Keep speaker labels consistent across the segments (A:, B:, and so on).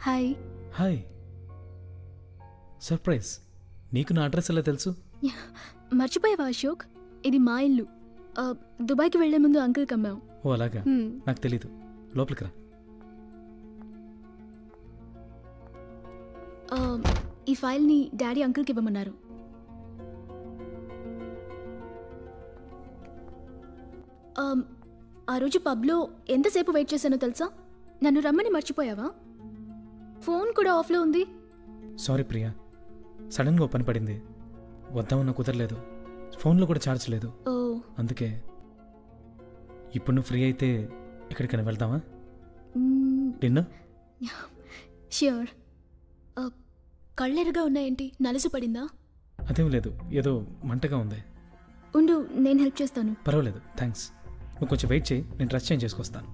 A: Hi.
B: Hi. Surprise. నీకు నా address ఎలా తెలుసు?
A: మర్చిపోయావా అశోక్? ఇది మా ఇల్లు. దుబాయ్కి వెళ్లే ముందు అంకుల్కి అమ్మాం.
B: ఓ అలాగా, నాకు తెలీదు. లోపలికి రా.
A: ఈ ఫైల్ని డాడీ అంకుల్కి ఇవ్వమన్నారు. ఆ రోజు పబ్లో ఎంతసేపు వెయిట్ చేశానో తెలుసా? నన్ను రమ్మని మర్చిపోయావా? ఫోన్ కూడా ఆఫ్లో ఉంది.
B: సారీ ప్రియా, సడన్గా ఓ పని పడింది. వద్దామన్నా కుదరలేదు. ఫోన్లో కూడా ఛార్జ్ లేదు. అందుకే. ఇప్పుడు నువ్వు ఫ్రీ అయితే ఎక్కడికైనా వెళ్దామా? డిన్నర్?
A: ష్యూర్. కళ్ళెరుగా ఉన్నాయేంటి? నలుసు పడిందా?
B: అదేం లేదు, ఏదో మంటగా ఉంది.
A: ఉండు, నేను హెల్ప్ చేస్తాను.
B: పర్వాలేదు, థ్యాంక్స్. నువ్వు కొంచెం వెయిట్ చేయి, నేను డ్రెస్ చేంజ్ చేసుకొస్తాను.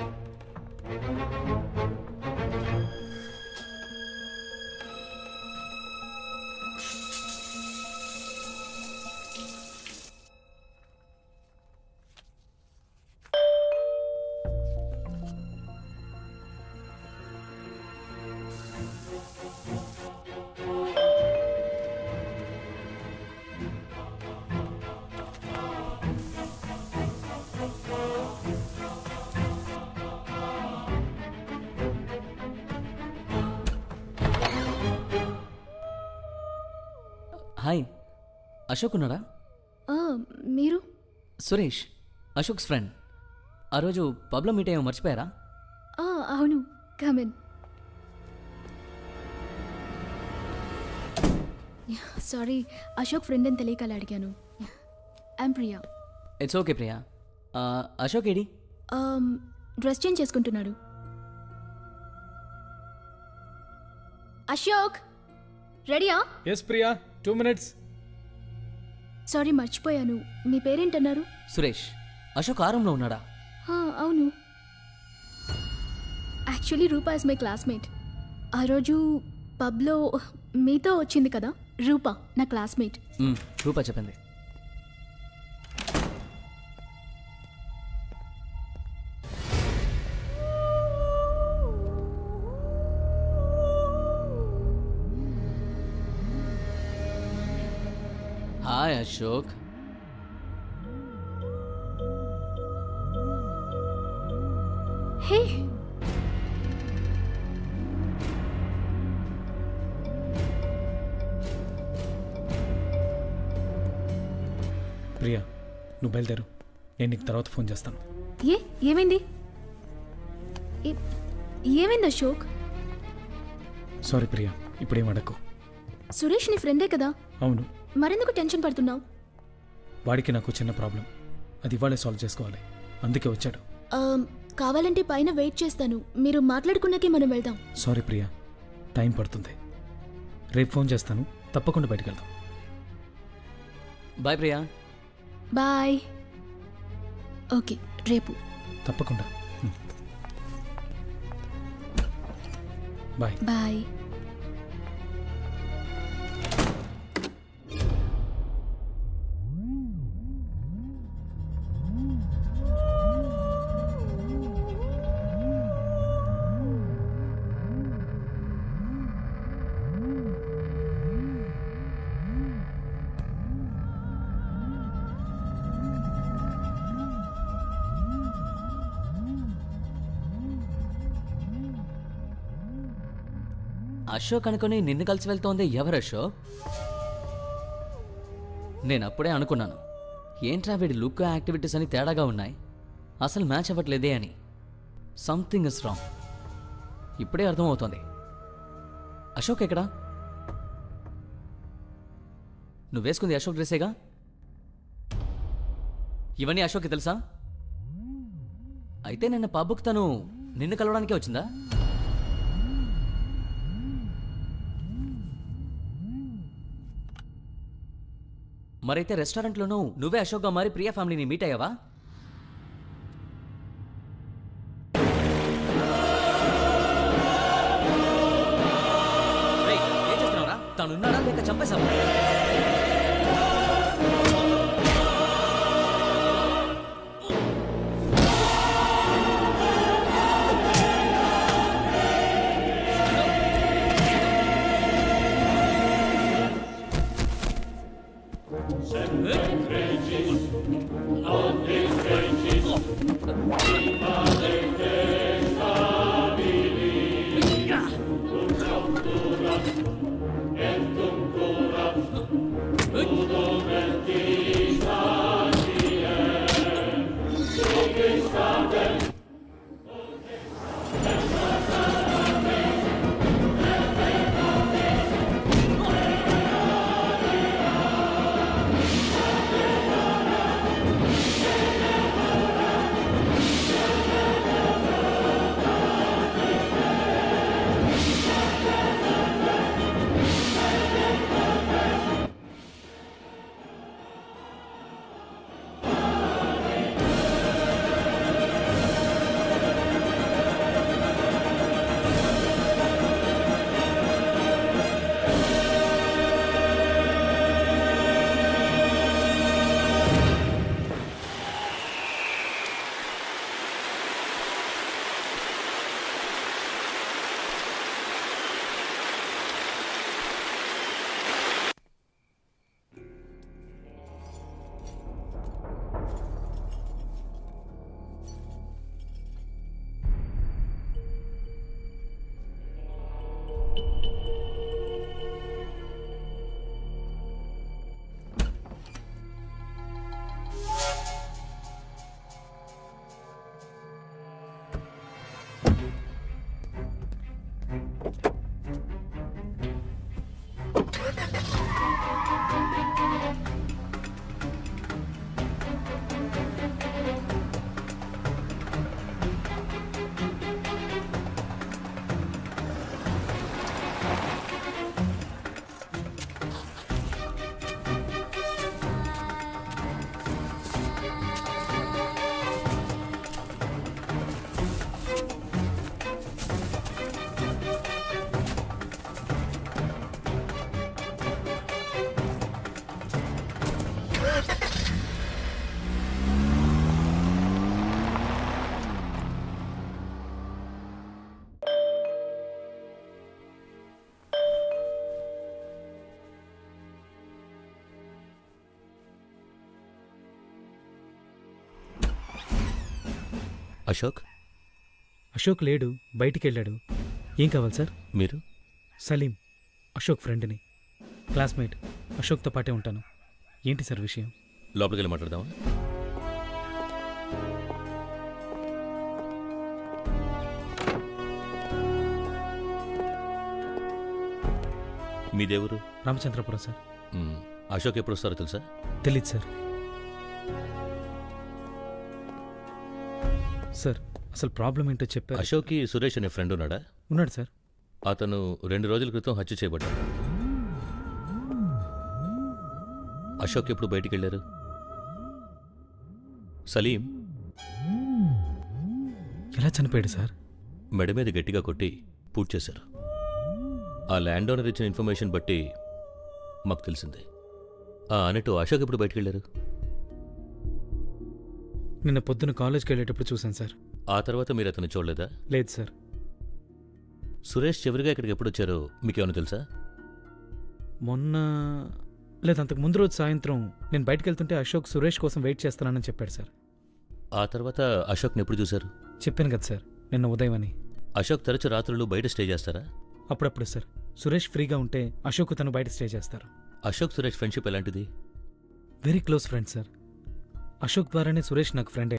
C: హాయ్, అశోక్ ఉన్నాడా?
A: మీరు?
C: సురేష్, అశోక్స్ ఫ్రెండ్. ఆ రోజు పబ్లో మీట్ అయ్యో మర్చిపోయారా?
A: అవును, కమిన్. సారీ, అశోక్ ఫ్రెండ్ అని తెలియక అలా అడిగాను. I'm Priya.
C: It's okay Priya. Ashok ఏడి?
A: డ్రెస్ చేంజ్ చేసుకుంటున్నాడు. అశోక్ రెడీయా?
B: Yes Priya, 2 minutes.
A: సారీ, మర్చిపోయాను. మీ పేరేంటన్నారు?
C: సురేష్. అశోక్ ఆరంలో ఉన్నాడా?
A: అవును. Actually Rupa is my classmate. ఆ రోజు పబ్లో మీతో వచ్చింది కదా రూపా, నా క్లాస్మేట్.
C: రూపా చెప్పింది. హాయ్ అశోక్.
A: హే,
B: ప్రియా, నువ్వు బయలుదేరు. నేను నీకు తర్వాత ఫోన్ చేస్తాను.
A: ఏమైంది? ఏమైంది అశోక్?
B: సారీ ప్రియా, ఇప్పుడేం అడక్కు.
A: సురేష్ నీ ఫ్రెండే కదా?
B: అవును.
A: మరెందుకు టెన్షన్ పడుతున్నావు?
B: వాడికి నాకు చిన్న ప్రాబ్లం, అది ఇవాళే సాల్వ్ చేసుకోవాలి. అందుకే వచ్చాడు.
A: కావాలంటే పైన వెయిట్ చేస్తాను. మీరు మాట్లాడుకున్నాకే మనం వెళ్దాం.
B: సారీ ప్రియా, టైం పడుతుంది. రేపు ఫోన్ చేస్తాను, తప్పకుండా బయటికి వెళ్దాం.
C: బాయ్ ప్రియా.
A: బాయ్. ఓకే, రేపు
B: తప్పకుండా. బాయ్.
A: బాయ్.
C: అశోక్ అనుకుని నిన్ను కలిసి వెళ్తోంది ఎవరు అశోక్? నేను అప్పుడే అనుకున్నాను, ఏంట్రా వీడి లుక్ యాక్టివిటీస్ అని తేడాగా ఉన్నాయి, అసలు మ్యాచ్ అవ్వట్లేదే అని. Something is wrong. ఇప్పుడే అర్థమవుతోంది. అశోక్ ఎక్కడా? నువ్వు వేసుకుంది అశోక్ డ్రెస్సేగా? ఇవన్నీ అశోక్కి తెలుసా? అయితే నిన్న పబ్కి తను నిన్ను కలవడానికే వచ్చిందా? మరైతే రెస్టారెంట్లోనూ నువ్వే అశోక్గా మారి ప్రియా ఫ్యామిలీని మీట్ అయ్యావా? ఏం చేస్తున్నావురా? తనున్నాడా లేక చంపేశావా?
D: అశోక్
B: అశోక్ లేడు, బయటికి వెళ్ళాడు. ఏం కావాలి సార్?
D: మీరు?
B: సలీం, అశోక్ ఫ్రెండ్ని, క్లాస్మేట్. అశోక్తో పాటే ఉంటాను. ఏంటి సార్ విషయం?
D: లోపలికి వెళ్ళి మాట్లాడదామా? మీ దేవురు?
B: రామచంద్రపురం సార్.
D: అశోక్ ఎప్పుడు వస్తారో తెలుసా?
B: తెలీదు సార్. సార్ అసలు ప్రాబ్లం ఏంటో చెప్పారు.
D: అశోక్కి సురేష్ అనే ఫ్రెండ్ ఉన్నాడా?
B: ఉన్నాడు సార్.
D: అతను 2 రోజుల క్రితం హత్య చేయబడ్డాడు. అశోక్ ఎప్పుడు బయటికి వెళ్ళారు? సలీం
B: ఎలా చనిపోయాడు సార్?
D: మెడ మీద గట్టిగా కొట్టి పూర్తి చేశారు. ఆ ల్యాండ్ ఓనర్ ఇచ్చిన ఇన్ఫర్మేషన్ బట్టి మాకు తెలిసింది. అన్నట్టు అశోక్ ఎప్పుడు బయటికి వెళ్ళారు?
B: నిన్న పొద్దున కాలేజ్కి వెళ్ళేటప్పుడు చూశాను సార్.
D: ఆ తర్వాత మీరు అతను చూడలేదా?
B: లేదు సార్.
D: సురేష్ చివరిగా ఇక్కడికి ఎప్పుడు వచ్చారో మీకేమైనా తెలుసా?
B: మొన్న లేదు, అంతకు ముందు రోజు సాయంత్రం నేను బయటకు వెళ్తుంటే అశోక్ సురేష్ కోసం వెయిట్ చేస్తున్నానని చెప్పాడు సార్.
D: ఆ తర్వాత అశోక్ని ఎప్పుడు చూశారు?
B: చెప్పాను కదా సార్, నిన్న ఉదయం అని.
D: అశోక్ తరచు రాత్రులు బయట స్టే చేస్తారా?
B: అప్పుడప్పుడు సార్. సురేష్ ఫ్రీగా ఉంటే అశోక్ తను బయట స్టే చేస్తారు.
D: అశోక్ సురేష్ ఫ్రెండ్షిప్ ఎలాంటిది?
B: Very close friend sir. Ashok ద్వారానే సురేష్ నాకు ఫ్రెండ్.